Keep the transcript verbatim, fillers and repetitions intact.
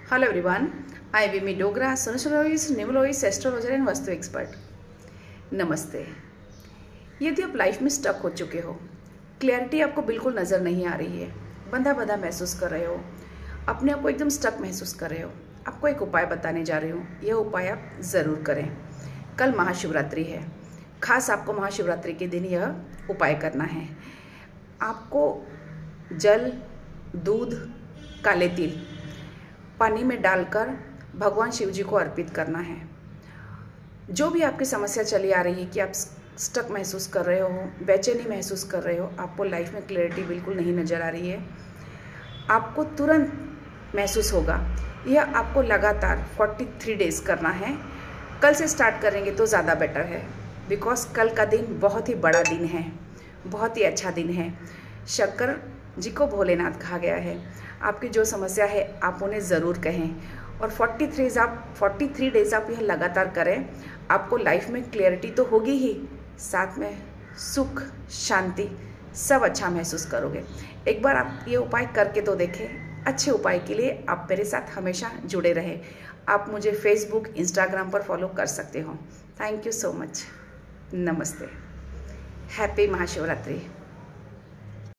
Hello everyone, I am Vimi Dogra, sonologist, numerologist, astrologer and vastu expert. नमस्ते। यदि आप life में स्टक हो चुके हो, क्लैरिटी आपको बिल्कुल नज़र नहीं आ रही है, बंधा बंधा महसूस कर रहे हो, अपने आप को एकदम स्टक महसूस कर रहे हो, आपको एक उपाय बताने जा रही हूँ। यह उपाय आप ज़रूर करें। कल महाशिवरात्रि है, खास आपको महाशिवरात्रि के दिन यह उपाय करना है। आपको जल, दूध, काले तिल पानी में डालकर भगवान शिव जी को अर्पित करना है। जो भी आपकी समस्या चली आ रही है कि आप स्टक महसूस कर रहे हो, बेचैनी महसूस कर रहे हो, आपको लाइफ में क्लैरिटी बिल्कुल नहीं नज़र आ रही है, आपको तुरंत महसूस होगा। यह आपको लगातार तैंतालीस डेज करना है। कल से स्टार्ट करेंगे तो ज़्यादा बेटर है, बिकॉज कल का दिन बहुत ही बड़ा दिन है, बहुत ही अच्छा दिन है। शंकर जी को भोलेनाथ कहा गया है। आपकी जो समस्या है आप उन्हें ज़रूर कहें और तैंतालीस आप तैंतालीस डेज आप यह लगातार करें। आपको लाइफ में क्लैरिटी तो होगी ही, साथ में सुख, शांति, सब अच्छा महसूस करोगे। एक बार आप ये उपाय करके तो देखें। अच्छे उपाय के लिए आप मेरे साथ हमेशा जुड़े रहें। आप मुझे फेसबुक, इंस्टाग्राम पर फॉलो कर सकते हो। Thank you so much. नमस्ते। हैप्पी महाशिवरात्रि।